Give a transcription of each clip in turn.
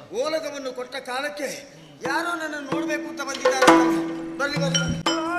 ಓಲಗವನ್ನು ಕೊಟ್ಟ ಕಾಲಕ್ಕೆ ಯಾರೋ ನನ್ನನ್ನು ನೋಡಬೇಕು ಅಂತ ಬಂದಿದ್ದಾರೆ. ಬರ್ಲಿ ಬರ್ಲಿ.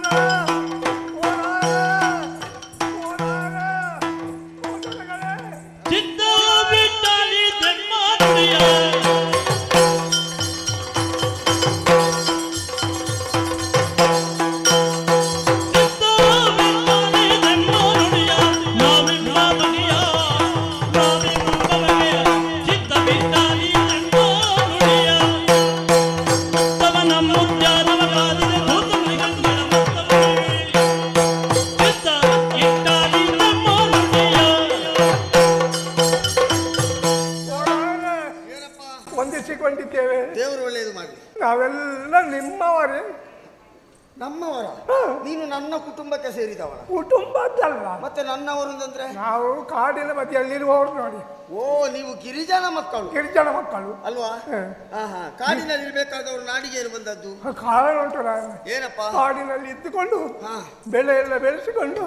ವಂದಿಸಿಕೊಂಡಿದ್ದೇವೆ. ದೇವರು ಒಳ್ಳೆಯದು ಮಾಡಲಿ. ನಾವೆಲ್ಲ ನಿಮ್ಮವರೇ. ನಮ್ಮವರ? ನೀನು ನನ್ನ ಕುಟುಂಬಕ್ಕೆ ಸೇರಿದವರ? ಕುಟುಂಬದ್ದಲ್ಲ, ಮತ್ತೆ ನನ್ನವರು ಅಂದ್ರೆ? ನಾವು ಕಾಡಿನ ಮಧ್ಯೆಯಲ್ಲಿರುವವರು ನೋಡಿ. ಓ, ನೀವು ಗಿರಿಜನ ಮಕ್ಕಳು? ಗಿರಿಜನ ಮಕ್ಕಳು ಅಲ್ವಾ? ಕಾಡಿನಲ್ಲಿ ಇರ್ಬೇಕಾದವರು ನಾಡಿಗೆ ಬಂದದ್ದು ಕಾರಣ ಉಂಟು. ಏನಪ್ಪ? ಕಾಡಿನಲ್ಲಿ ಇದ್ದುಕೊಂಡು ಬೆಳೆ ಎಲ್ಲ ಬೆಳೆಸಿಕೊಂಡು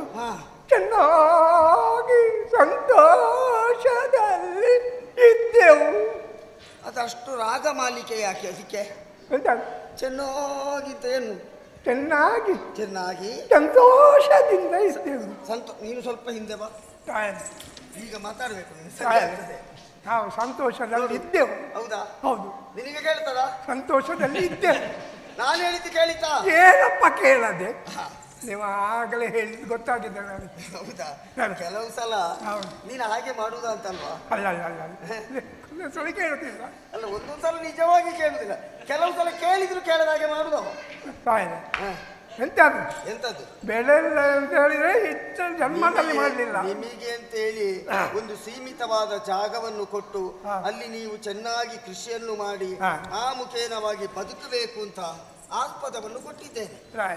ಚೆನ್ನಾಗಿ ಸಂತೋಷದಲ್ಲಿ ಇದ್ದೆವು. ಅದಷ್ಟು ರಾಗ ಮಾಲಿಕೆ ಯಾಕೆ ಅದಕ್ಕೆ? ಚೆನ್ನಾಗಿತ್ತು. ಏನು ಚೆನ್ನಾಗಿ? ಚೆನ್ನಾಗಿ ಸಂತೋಷದಿಂದ ಇದ್ದೆವು. ನೀನು ಸ್ವಲ್ಪ ಹಿಂದೆ ಬಾ. ಈಗ ಮಾತಾಡ್ಬೇಕು. ನಾವು ಸಂತೋಷದಲ್ಲಿ ಇದ್ದೆವು. ಹೌದಾ? ಹೌದು. ನಿನಗೆ ಕೇಳ್ತದ? ಸಂತೋಷದಲ್ಲಿ ಇದ್ದೆವು. ನಾನು ಹೇಳಿದ್ದು ಕೇಳಿತಾ? ಏನಪ್ಪ ಕೇಳದೆ? ನೀವು ಆಗಲೇ ಹೇಳಿದ್ದು ಗೊತ್ತಾಗಿದೆ ನನಗೆ. ಹೌದಾ? ಕೆಲವು ಸಲ ನೀನು ಹಾಗೆ ಮಾಡುವುದ ಅಂತಲ್ವಾ? ಅಲ್ಲ ಅಲ್ಲ ಅಲ್ಲ ಸಲ ಕೇಳುತ್ತಿಲ್ಲ. ಅಲ್ಲ, ಒಂದೊಂದು ಸಲ ನಿಜವಾಗಿ ಕೇಳುದಿಲ್ಲ, ಕೆಲವು ಸಲ ಕೇಳಿದ್ರು ಕೇಳದ ಹಾಗೆ ಮಾಡುದವ. ಎಂತದ್ದು? ಎಂತದ್ದು? ಬೆಳೆ ಅಂತ ಹೇಳಿದ್ರೆ ಹೆಚ್ಚು ಜನ್ಮದಲ್ಲಿ ಮಾಡಲಿಲ್ಲ. ನಿಮಗೆ ಅಂತ ಹೇಳಿ ಒಂದು ಸೀಮಿತವಾದ ಜಾಗವನ್ನು ಕೊಟ್ಟು ಅಲ್ಲಿ ನೀವು ಚೆನ್ನಾಗಿ ಕೃಷಿಯನ್ನು ಮಾಡಿ ಆ ಮುಖೇನವಾಗಿ ಬದುಕಬೇಕು ಅಂತ ಆಸ್ಪದವನ್ನು ಕೊಟ್ಟಿದ್ದೇನೆ.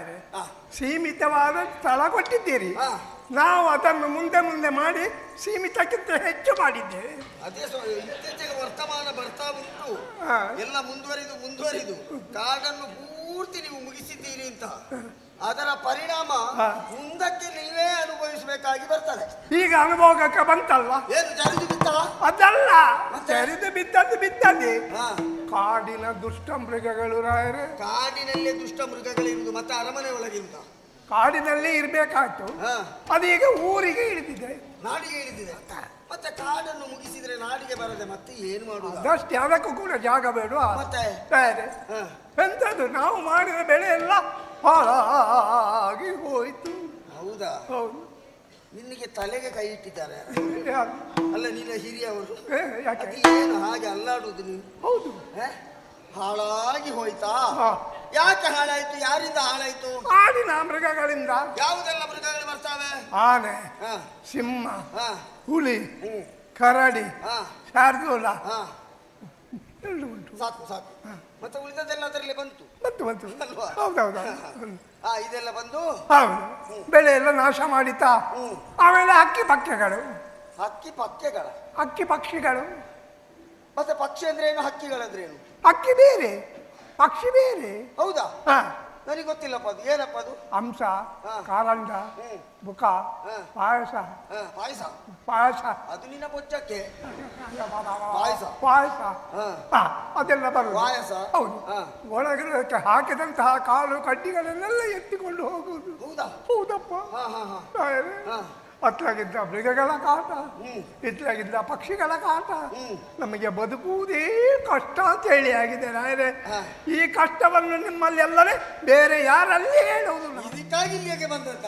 ಸೀಮಿತವಾದ ಸ್ಥಳ ಕೊಟ್ಟಿದ್ದೀರಿ, ನಾವು ಅದನ್ನು ಮುಂದೆ ಮುಂದೆ ಮಾಡಿ ಸೀಮಿತಕ್ಕಿಂತ ಹೆಚ್ಚು ಮಾಡಿದ್ದೇವೆ. ಅದೇ ಇತ್ತೀಚೆಗೆ ವರ್ತಮಾನ ಬರ್ತಾ ಉಂಟು, ಎಲ್ಲ ಮುಂದುವರಿದು ಕಾಡನ್ನು ಪೂರ್ತಿ ನೀವು ಮುಗಿಸಿದ್ದೀರಿ ಅಂತ. ಅದರ ಪರಿಣಾಮ ಮುಂದಕ್ಕೆ ನೀವೇ ಅನುಭವಿಸಬೇಕಾಗಿ ಬರ್ತದೆ. ಈಗ ಅನುಭೋಗಕ್ಕೆ ಬಂತಲ್ವ? ಏನು ಜರಿದು ಬಿತ್ತ? ಅದಲ್ಲ, ಜರಿದು ಬಿದ್ದದ್ದು ಕಾಡಿನ ದುಷ್ಟ ಮೃಗಗಳು. ರಾಯರೇ, ಕಾಡಿನಲ್ಲೇ ದುಷ್ಟ ಮೃಗಗಳಿರುವುದು, ಮತ್ತೆ ಅರಮನೆ ಒಳಗೆ ಉಂಟ? ಕಾಡಿನಲ್ಲಿ ಇರ್ಬೇಕಾಯ್ತು, ಅದೀಗ ಊರಿಗೆ ಇಳಿದಿದೆ, ನಾಡಿಗೆ ಇಳಿದಿದೆ. ಮತ್ತೆ ಕಾಡನ್ನು ಮುಗಿಸಿದ್ರೆ ನಾಡಿಗೆ ಬರದೆ ಮತ್ತೆ ಏನು ಮಾಡುವುದು? ಅದಷ್ಟೇ, ಅದಕ್ಕೂ ಕೂಡ ಜಾಗ ಬೇಡ. ಮತ್ತೆ ಎಂತದ್ದು, ನಾವು ಮಾಡಿದ ಬೆಳೆ ಎಲ್ಲ ಹಾಳಾಗಿ ಹೋಯ್ತು. ಹೌದಾ? ಹೌದು. ನಿನಗೆ ತಲೆಗೆ ಕೈ ಇಟ್ಟಿದ್ದಾರೆ ಅಲ್ಲ? ನಿನ್ನ ಹಿರಿಯವರು ಏನು ಹಾಗೆ ಅಲ್ಲಾಡುವುದು ನೀವು? ಹೌದು. ಹಾಳಾಗಿ ಹೋಯ್ತಾ? ಯಾಕೆ ಹಾಳಾಯ್ತು? ಯಾರಿಂದ ಹಾಳಾಯ್ತು? ಕಾಡಿನ ಮೃಗಗಳಿಂದ. ಯಾವುದೆಲ್ಲ ಮೃಗಗಳು ಬರ್ತಾವೆ? ಆನೆ, ಸಿಂಹ, ಹುಲಿ, ಕರಡಿ, ಶಾರ್ದೂಲ ಉಂಟು. ಸಾಕು ಸಾಕು. ಮತ್ತೆ ಉಳಿದದೆಲ್ಲ ಅದರಲ್ಲಿ ಬಂತು ಅಲ್ವಾ? ಹೌದೌದು. ಇದೆಲ್ಲ ಬಂದು ಹೌದು, ಬೆಳೆ ಎಲ್ಲ ನಾಶ ಮಾಡಿತಾ. ಆಮೇಲೆ ಹಕ್ಕಿ ಪಕ್ಷಿಗಳು. ಹಕ್ಕಿ ಪಕ್ಷಿಗಳು. ಮತ್ತೆ ಪಕ್ಷಿ ಅಂದ್ರೆ ಏನು, ಹಕ್ಕಿಗಳಂದ್ರೆ ಏನು? ಹಕ್ಕಿ ಬೇರೆ, ಪಕ್ಷಿ ಬೇರೆ. ಹೌದಾ? ನನಗೆ ಗೊತ್ತಿಲ್ಲಪ್ಪ. ಅದು ಏನಪ್ಪ ಅದು? ಹಂಸ, ಕಾರಂಡ, ಬುಕ, ಪಾಯಸ. ಪಾಯಸ ಅದು ನಿನ್ನ ಬೊಜ್ಜಕ್ಕೆ ಪಾಯಸ ಅದೆಲ್ಲ ಬರುವುದು. ಪಾಯಸ. ಹೌದು. ಒಳಗೆ ಹಾಕಿದಂತಹ ಕಾಲು ಕಡ್ಡಿಗಳನ್ನೆಲ್ಲ ಎತ್ತಿಕೊಂಡು ಹೋಗುವುದು. ಹೌದಾ? ಹೌದಪ್ಪ. ಅತ್ಲಾಗಿದ್ದ ಮೃಗಗಳ ಕಾಟ, ಇತ್ಲಾಗಿದ್ದ ಪಕ್ಷಿಗಳ ಕಾಟ. ನಮಗೆ ಬದುಕುವುದೇ ಕಷ್ಟ ಅಂತ ಹೇಳಿ ಆಗಿದೆ ರಾಯರೇ. ಈ ಕಷ್ಟವನ್ನು ನಿಮ್ಮಲ್ಲಿ ಎಲ್ಲರೇ ಬೇರೆ ಯಾರಲ್ಲಿ ಹೇಳುವುದು? ಇದಕ್ಕಾಗಿ ಇಲ್ಲಿಗೆ ಬಂದದ್ದ?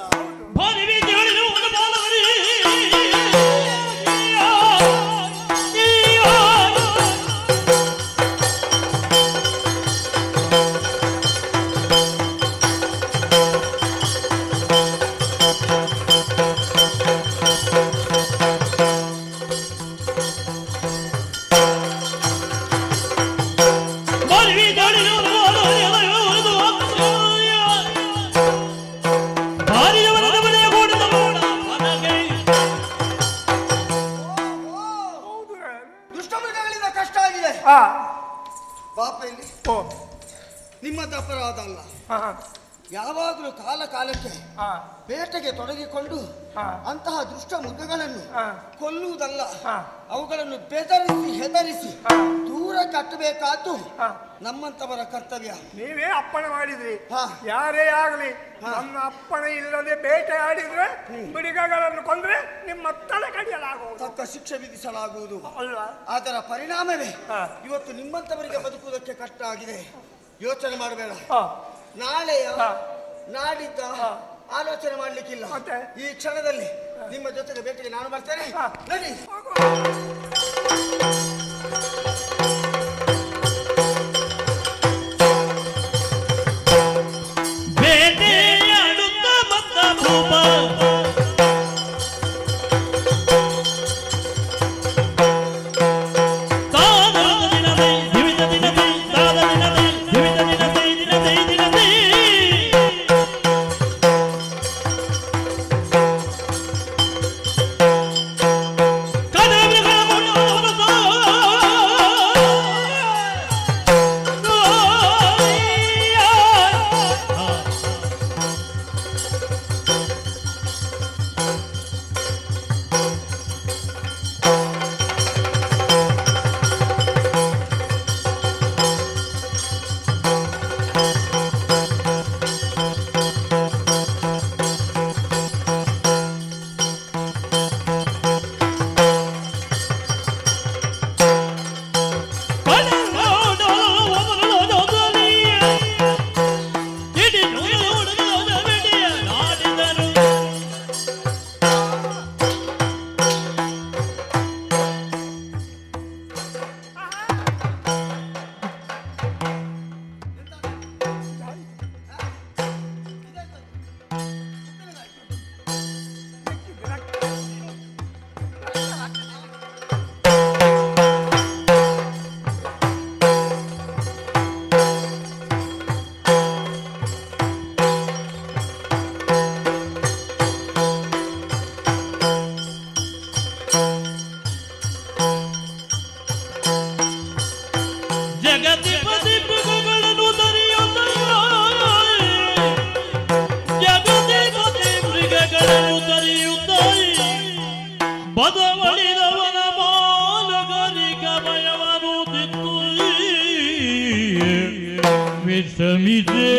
ನಿಮ್ಮದು ಅಪರಾಧ ಅಲ್ಲ. ಯಾವಾಗಲೂ ಕಾಲ ಕಾಲಕ್ಕೆ ಬೇಟೆಗೆ ತೊಡಗಿಕೊಂಡು ಅಂತಹ ದುಷ್ಟ ಮೃಗಗಳನ್ನು ಕೊಲ್ಲುವುದಲ್ಲ, ಅವುಗಳನ್ನು ಬೆದರಿಸಿ ಹೆದರಿಸಿ ದೂರ ಕಟ್ಟಬೇಕಾದ್ದು ನಮ್ಮಂತವರ ಕರ್ತವ್ಯ. ನೀವೇ ಅಪ್ಪಣೆ ಮಾಡಿದ್ರಿ, ಯಾರೇ ಆಗಲಿ ನನ್ನ ಅಪ್ಪಣೆ ಇಲ್ಲದೆ ಬೇಟೆ ಆಡಿದ್ರೆ ಮೃಗಗಳನ್ನು ಕೊಂದ್ರೆ ನಿಮ್ಮ ತಲೆ ಕಡಿಯಲಾಗುವುದು, ತಕ್ಕ ಶಿಕ್ಷೆ ವಿಧಿಸಲಾಗುವುದು ಅಲ್ವಾ? ಅದರ ಪರಿಣಾಮವೇ ಇವತ್ತು ನಿಮ್ಮಂತವರಿಗೆ ಬದುಕುವುದಕ್ಕೆ ಕಷ್ಟ ಆಗಿದೆ. ಯೋಚನೆ ಮಾಡಬೇಡ. ನಾಳೆಯ ನಾಡಿದ್ದ ಆಲೋಚನೆ ಮಾಡ್ಲಿಕ್ಕಿಲ್ಲ. ಈ ಕ್ಷಣದಲ್ಲಿ ನಿಮ್ಮ ಜೊತೆಗೆ ಬೇಟೆಗೆ ನಾನು ಬರ್ತೇನೆ. ನಡಿ. ಬದವಳಿದವನ ಬಾಲಗರಿಗ ಭಯವಾಗುತ್ತಿತ್ತು ವಿಷಮಿಸೇ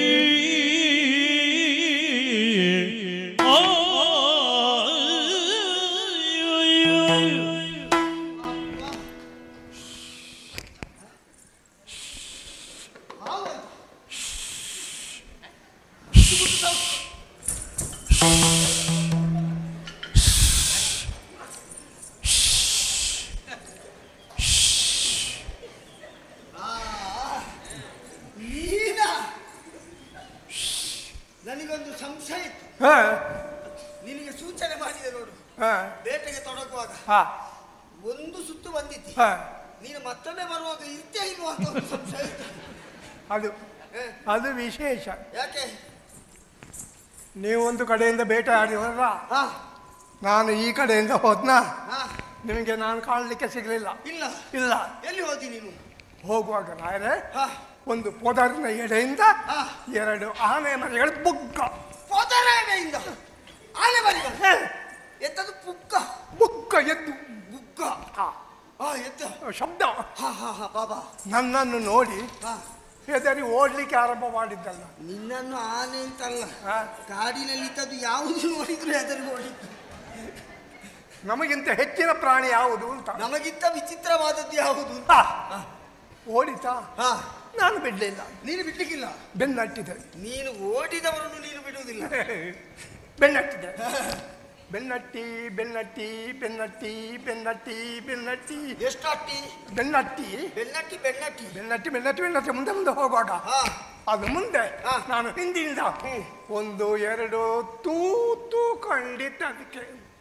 ನನಗೊಂದು ಸಂಶಯ ಇತ್ತು. ನಿನಗೆ ಸೂಚನೆ ಮಾಡಿದೆ ನೋಡು, ಬೇಟೆಗೆ ತೊಡಗುವಾಗ ಒಂದು ಸುತ್ತು ಬಂದಿತ್ತು, ನೀನು ಮತ್ತೊಮ್ಮೆ ಬರುವಾಗ ಇರ್ತೇ ಇಲ್ವಾ ಅಂತ ಒಂದು ಸಂಶಯ ಇತ್ತು. ಅದು ವಿಶೇಷ. ಯಾಕೆ? ನೀವು ಒಂದು ಕಡೆಯಿಂದ ಬೇಟೆ ಆಡಿವಲ್ಲ, ನಾನು ಈ ಕಡೆಯಿಂದ ಹೋದ್ನ, ನಿಮಗೆ ನಾನು ಕಾಣಲಿಕ್ಕೆ ಸಿಗಲಿಲ್ಲ. ಇಲ್ಲ ಇಲ್ಲ. ಎಲ್ಲಿ ಹೋದಿ ನೀನು? ಹೋಗುವಾಗ ನಾಯರೆ ಒಂದು ಪೊದರಿನ ಎಡೆಯಿಂದ 2 ಆನೆ ಮರಿಗಳು ಬುಗ್ಗ. ಪೊದರ ಎಡೆಯಿಂದ ಆನೆ ಮರಿಗಳು? ಎತ್ತದು ಬುಗ್ಗ? ಬುಗ್ಗ ಎದ್ದು ಬುಗ್ಗ ಎದ್ದ ಶಬ್ದ. ಬಾಬಾ ನನ್ನನ್ನು ನೋಡಿ ಹೆದರಿ ಓಡ್ಲಿಕ್ಕೆ ಆರಂಭ ಮಾಡಿದ್ದಲ್ಲ. ನಿನ್ನನ್ನು ಆನೆ ಅಂತಲ್ಲ, ಕಾಡಿನಲ್ಲಿ ಇದ್ದದ್ದು ಯಾವುದು ನೋಡಿದ್ರು ಹೆದರಿ ಓಡಿದ್ದು. ನಮಗಿಂತ ಹೆಚ್ಚಿನ ಪ್ರಾಣಿ ಯಾವುದು ಅಂತ, ನಮಗಿಂತ ವಿಚಿತ್ರವಾದದ್ದು ಯಾವುದು ಅಂತ ಓಡಿತಾ? ನಾನು ಬಿಡ್ಲಿಲ್ಲ. ನೀನು ಬಿಡ್ಲಿಕ್ಕಿಲ್ಲ? ಬೆನ್ನಟ್ಟಿದೆ. ನೀನು ಓಡಿದವರನ್ನು ನೀನು ಬಿಡುವುದಿಲ್ಲ. ಬೆನ್ನಟ್ಟಿದೆ. ಬೆನ್ನಟ್ಟಿ ಬೆನ್ನಟ್ಟಿ ಬೆನ್ನಟ್ಟಿ ಬೆನ್ನಟ್ಟಿ ಬೆನ್ನಟ್ಟಿ. ಎಷ್ಟು ಅಟ್ಟಿ? ಬೆನ್ನಟ್ಟಿ ಬೆನ್ನಟ್ಟಿ ಬೆನ್ನಟ್ಟಿ ಬೆನ್ನಟ್ಟಿ ಬೆನ್ನಟ್ಟಿ ಬೆನ್ನಟ್ಟಿ. ಮುಂದೆ ಮುಂದೆ ಹೋಗುವಾಗ ಅದು ಮುಂದೆ ನಾನು ಹಿಂದಿನಿಂದ 1 2 ತೂತು ಖಂಡಿತ. ಅದಕ್ಕೆ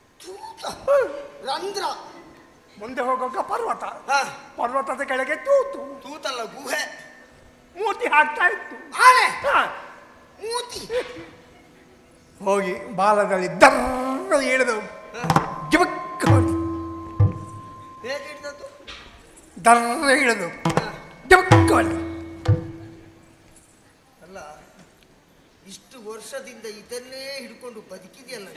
ರಂಧ್ರ. ಮುಂದೆ ಹೋಗುವಾಗ ಪರ್ವತ, ಪರ್ವತದ ಕೆಳಗೆ ತೂತು. ತೂತಲ್ಲ, ಗುಹೆ. ಮೂತಿ ಹಾಕ್ತಾ ಇತ್ತು ಆನೆ. ಮೂತಿ ಹೋಗಿ ಬಾಲದಲ್ಲಿ ದರ್ರ ಇಳಿದು ಜಿಬಕ್ ಹೇಗೆ ಹಿಡಿದದ್ದು? ದರ್ರ ಇಳಿದು ಜಿಬಕ್. ಅಲ್ಲ, ವರ್ಷದಿಂದ ಇದನ್ನೇ ಹಿಡ್ಕೊಂಡು ಬದುಕಿದೆಯಲ್ಲ.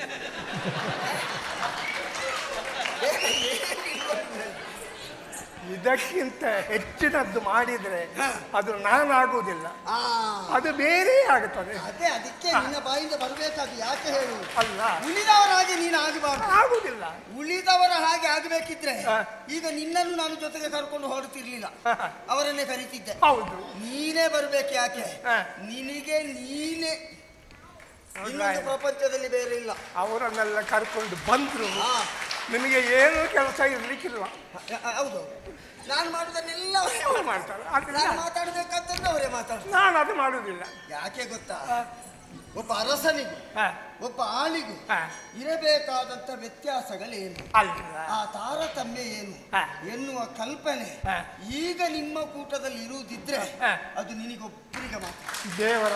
ಬೇರೆ ಏನ್ ಇಲ್ವಲ್ಲ. ಇದಕ್ಕಿಂತ ಹೆಚ್ಚಿನದ್ದು ಮಾಡಿದ್ರೆ ಅದು ನಾನಾಗುವುದಿಲ್ಲ, ಅದು ಬೇರೆ ಆಗುತ್ತದೆ. ಅದೇ ಅದಕ್ಕೆ ನಿನ್ನ ಬಾಯಿಂದ ಬರಬೇಕಾದ ಯಾಕೆ ಹೇಳು? ಅಲ್ಲ, ಉಳಿದವರ ಹಾಗೆ ನೀನು ಆಗಬಾರ್ದು. ಆಗುದಿಲ್ಲ. ಉಳಿದವರ ಹಾಗೆ ಆಗಬೇಕಿದ್ರೆ ಈಗ ನಿನ್ನನ್ನು ನಾನು ಜೊತೆಗೆ ಕರ್ಕೊಂಡು ಹೊರಟಿರ್ಲಿಲ್ಲ, ಅವರನ್ನೇ ಕರೀತಿದ್ದೆ. ಹೌದು, ನೀನೇ ಬರ್ಬೇಕು. ಯಾಕೆ? ನಿನಗೆ ನೀನೇ ಇನ್ನೊಂದು ಪ್ರಪಂಚದಲ್ಲಿ ಬೇರೆ ಇಲ್ಲ. ಅವರನ್ನೆಲ್ಲ ಕರ್ಕೊಂಡು ಬಂದ್ರು ನಿಮಗೆ ಏನು ಕೆಲಸ ಇರ್ಲಿಕ್ಕಿಲ್ಲ. ಹೌದು, ನಾನು ಮಾಡುದನ್ನೆಲ್ಲ ಅವರೇ ಮಾಡ್ತಾರೆ. ನಾನು ಮಾತಾಡ್ಬೇಕಂತಂದ್ರೆ ಅವರೇ ಮಾಡ್ತಾರೆ, ನಾನು ಅದು ಮಾಡುವುದಿಲ್ಲ. ಯಾಕೆ ಗೊತ್ತಾ? ಒಬ್ಬ ಅರಸನಿಗೂ ಒಬ್ಬ ಆಳಿಗೂ ಇರಬೇಕಾದಂತ ವ್ಯತ್ಯಾಸಗಳೇನು, ಆ ತಾರತಮ್ಯ ಏನು ಎನ್ನುವ ಕಲ್ಪನೆ ಈಗ ನಿಮ್ಮ ಕೂಟದಲ್ಲಿ ಇರುವುದಿದ್ರೆ ಅದು ನಿನಗೊಬ್ಬರಿಗೆ ಮಾತ್ರ. ದೇವರ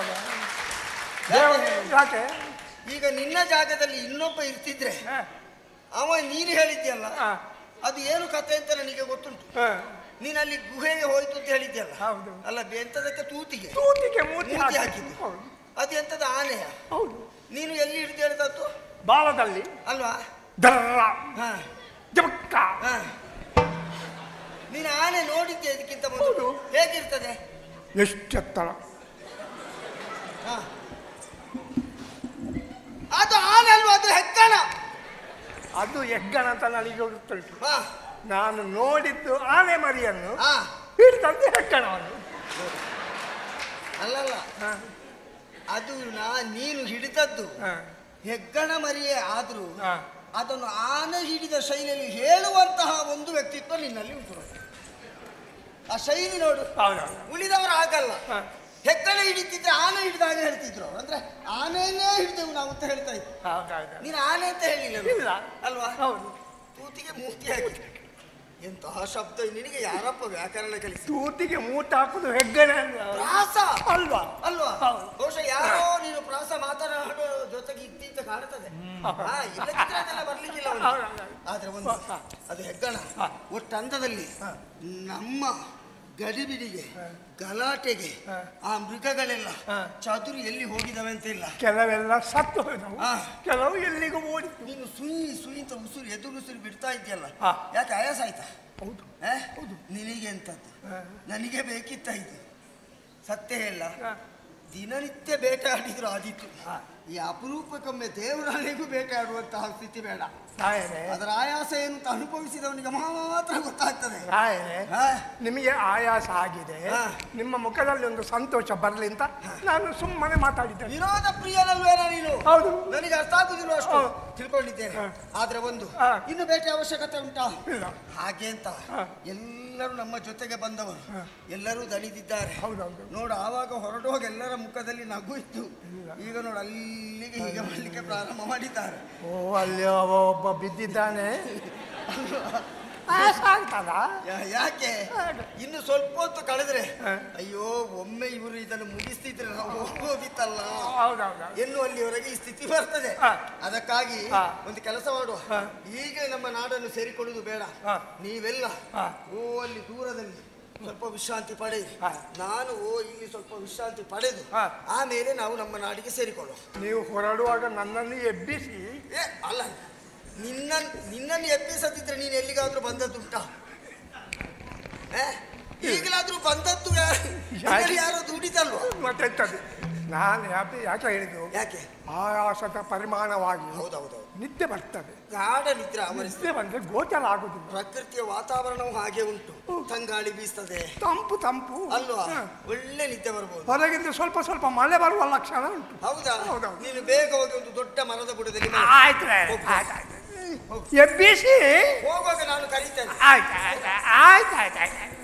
ಈಗ ನಿನ್ನ ಜಾಗದಲ್ಲಿ ಇನ್ನೊಬ್ಬ ಇರ್ತಿದ್ರೆ ಅವ ನೀನು ಹೇಳಿದ್ಯಲ್ಲ, ಅದು ಏನು ಕತೆ ಅಂತ ನನಗೆ ಗೊತ್ತುಂಟು. ನೀನು ಅಲ್ಲಿ ಗುಹೆಗೆ ಹೋಯ್ತು ಅಂತ ಹೇಳಿದ್ಯಲ್ಲ, ಅಲ್ಲ ಎಂತದಕ್ಕೆ ತೂತಿಗೆ ಮೂತಿ ಹಾಕಿದ್ದು, ಅದು ಎಂತದ ಆನೆಯ? ಹೌದು. ನೀನು ಎಲ್ಲಿ ಹಿಡಿದು ಹೇಳಿದದ್ದು? ಬಾಲದಲ್ಲಿ ಅಲ್ವಾ? ನೀನು ಆನೆ ನೋಡಿದ್ದೆ ಇದಕ್ಕಿಂತ ಮೊದಲು? ಹೇಗಿರ್ತದೆ? ಎಷ್ಟೆತ್ತರ? ಅದು ಆನೆ ಅಲ್ವಾ? ಅದು ಹೆಗ್ಗಣ. ಅದು ಹೆಗ್ಗಣ ಅಂತ ನನಗೆ ಗೊತ್ತುಂಟು. ನಾನು ನೋಡಿದ್ದು ಆನೆ ಮರಿಯನ್ನು, ಹಿಡಿದಂತೆ ಹೆಗ್ಗಣವನ್ನು. ಅಲ್ಲಲ್ಲ, ಅದು ನೀನು ಹಿಡಿದದ್ದು ಹೆಗ್ಗಣ ಮರಿಯೇ ಆದ್ರೂ ಅದನ್ನು ಆನೆ ಹಿಡಿದ ಶೈಲಿಯಲ್ಲಿ ಹೇಳುವಂತಹ ಒಂದು ವ್ಯಕ್ತಿತ್ವ ನಿನ್ನಲ್ಲಿ ಉಂಟು. ಆ ಶೈಲಿ ನೋಡು. ಉಳಿದವರು ಆಗಲ್ಲ. ಹೆಗ್ಗಣ ಹಿಡಿತಿದ್ರೆ ಆನೆ ಹಿಡಿದಾಗ ಹೇಳ್ತಿದ್ರು, ಅಂದ್ರೆ ಆನೆಯನ್ನೇ ಹಿಡಿದೆವು ನಾವು ಅಂತ ಹೇಳ್ತಾ ಇದ್ವಿ. ನೀನು ಆನೆ ಅಂತ ಹೇಳಿಲ್ಲ ಅಲ್ವಾ? ತೂತಿಗೆ ಮೂತಿ ಹಾಕಿ ಎಂತಹ ಶಬ್ದ ನಿನಗೆ ಯಾರಪ್ಪ ವ್ಯಾಕರಣ ಕಲಿಸಿ? ತೂತಿಗೆ ಮೂಟ ಹಾಕುದು ಹೆಗ್ಗಣ ಪ್ರಾಸ ಅಲ್ವಾ? ಅಲ್ವಾ? ಬಹುಶಃ ಯಾರೋ ನೀನು ಪ್ರಾಸ ಮಾತನಾಡೋ ಜೊತೆಗೆ ಇದ್ದಂತ ಕಾಣ್ತದೆ. ಇಲ್ಲದಿದ್ರೆ ಅದೆಲ್ಲ ಬರ್ಲಿಕ್ಕಿಲ್ಲ. ಆದ್ರೆ ಒಂದು ಅದು ಹೆಗ್ಗಣ ಒಟ್ಟಂದದಲ್ಲಿ ನಮ್ಮ ಗಡಿಬಿಡಿಗೆ ಗಲಾಟೆಗೆ ಆ ಮೃಗಗಳೆಲ್ಲ ಚದುರು ಎಲ್ಲಿ ಹೋಗಿದವೆ ಅಂತ ಇಲ್ಲ. ಕೆಲವೆಲ್ಲ ಸತ್ತು ಹೋದವು, ಕೆಲವು ಎಲ್ಲಿಗೂ ಓಡಿ. ನೀನು ಸುಯಿ ಅಂತ ಉಸುರು ಎದುರು ಉಸುರು ಬಿಡ್ತಾ ಇದ್ಯಲ್ಲ, ಯಾಕೆ ಆಯಾಸ ಆಯ್ತಾ? ಹೌದು, ನಿನಗೆ ಎಂತದ್ದು? ನನಗೆ ಬೇಕಿತ್ತ ಇದು? ಸತ್ಯ ಹೇಳ, ದಿನನಿತ್ಯ ಬೇಟೆ ಆಡಿದ್ರು ಆದಿತ್ತು. ಈ ಅಪರೂಪಕ್ಕೊಮ್ಮೆ ದೇವರಾಣಿಗೂ ಬೇಟೆ ಆಡುವಂತಹ ಸ್ಥಿತಿ ಬೇಡ. ಅದರ ಆಯಾಸ ಏನು ಅಂತ ಅನುಭವಿಸಿದವನಿಗೆ ಮಾತ್ರ ಗೊತ್ತಾಗ್ತದೆ. ನಿಮಗೆ ಆಯಾಸ ಆಗಿದೆ, ನಿಮ್ಮ ಮುಖದಲ್ಲಿ ಒಂದು ಸಂತೋಷ ಬರಲಿ ಅಂತ ನಾನು ಸುಮ್ಮನೆ ಮಾತಾಡಿದ್ದೆ. ವಿರೋಧ ಪ್ರಿಯನಲ್ವೇನಾ ನೀನು? ಹೌದು, ನನಗೆ ಅರ್ಥ ಆಗುದಿಲ್ಲ, ಅಷ್ಟು ತಿಳ್ಕೊಂಡಿದ್ದೇನೆ. ಆದ್ರೆ ಒಂದು ಇನ್ನು ಬೇಟೆ ಅವಶ್ಯಕತೆ ಉಂಟಾ? ಹಾಗೆ ಅಂತ ಎಲ್ಲರೂ ನಮ್ಮ ಜೊತೆಗೆ ಬಂದವರು ಎಲ್ಲರೂ ದಣಿದಿದ್ದಾರೆ. ನೋಡು, ಆವಾಗ ಹೊರಡುವಾಗ ಎಲ್ಲರ ಮುಖದಲ್ಲಿ ನಗು ಇತ್ತು. ಈಗ ನೋಡು, ಅಲ್ಲಿಗೆ ಹೀಗೆ ಮಾಡಲಿಕ್ಕೆ ಪ್ರಾರಂಭ ಮಾಡಿದ್ದಾರೆ. ಓ, ಅಲ್ಲಿ ಒಬ್ಬ ಬಿದ್ದಿದ್ದಾನೆ. ಯಾಕೆ? ಇನ್ನು ಸ್ವಲ್ಪ ಹೊತ್ತು ಕಳೆದ್ರೆ ಅಯ್ಯೋ ಒಮ್ಮೆ ಇವರು ಇದನ್ನು ಮುಗಿಸ್ತಿದ್ರೆ ನಾವು ಹೋಗೋದಿತ್ತಲ್ಲ ಎನ್ನುವಲ್ಲಿವರೆಗೆ ಈ ಸ್ಥಿತಿ ಬರ್ತದೆ. ಅದಕ್ಕಾಗಿ ಒಂದು ಕೆಲಸ ಮಾಡುವ, ಈಗ ನಮ್ಮ ನಾಡನ್ನು ಸೇರಿಕೊಳ್ಳುವುದು ಬೇಡ. ನೀವೆಲ್ಲ ಅಲ್ಲಿ ದೂರದಲ್ಲಿ ಸ್ವಲ್ಪ ವಿಶ್ರಾಂತಿ ಪಡೆಯಿರಿ, ನಾನು ಇಲ್ಲಿ ಸ್ವಲ್ಪ ವಿಶ್ರಾಂತಿ ಪಡೆದು ಆಮೇಲೆ ನಾವು ನಮ್ಮ ನಾಡಿಗೆ ಸೇರಿಕೊಳ್ಳುವ. ನೀವು ಹೊರಡುವಾಗ ನನ್ನನ್ನು ಎಬ್ಬಿಸಿ. ಅಲ್ಲ, ನಿನ್ನನ್ನು ಎಬ್ಬಿಸದಿದ್ರೆ ನೀನು ಎಲ್ಲಿಗಾದ್ರೂ ಬಂದದ್ದುಂಟಾ? ಈಗಲಾದ್ರೂ ಬಂದದ್ದು ಯಾರೋ ದುಡಿದಲ್ವ? ಮತ್ತೆ ನಾನು ಯಾಕೆ ಹೇಳಿದ್ದು? ಯಾಕೆ? ಆಯಾಸದ ಪರಿಮಾಣವಾಗಿ ಹೌದೌದು ನಿದ್ದೆ ಬರ್ತದೆ. ಗಾಢ ನಿದ್ರೆ ನಿದ್ದೆ ಬಂದ್ರೆ ಗೋಚರ ಆಗುದಿಲ್ಲ. ಪ್ರಕೃತಿಯ ವಾತಾವರಣವು ಹಾಗೆ ಉಂಟು, ತಂಗಾಳಿ ಬೀಸ್ತದೆ, ತಂಪು ತಂಪು ಅಲ್ವಾ? ಒಳ್ಳೆ ನಿದ್ದೆ ಬರ್ಬೋದು. ಹೊರಗಿಂದ ಸ್ವಲ್ಪ ಸ್ವಲ್ಪ ಮಳೆ ಬರುವ ಲಕ್ಷಣ ಉಂಟು. ಹೌದಾ? ನೀನು ಬೇಗ ಹೋಗಿ ಒಂದು ದೊಡ್ಡ ಮರದ ಬುಡದಲ್ಲಿ ಆಯ್ತು ಎಬ್ಬಿಸಿ ಹೋಗುವಾಗ ನಾನು ಕರೀತೇನೆ. ಆಯ್ತು ಆಯ್ತು ಆಯ್ತು ಆಯ್ತು ಆಯ್ತು.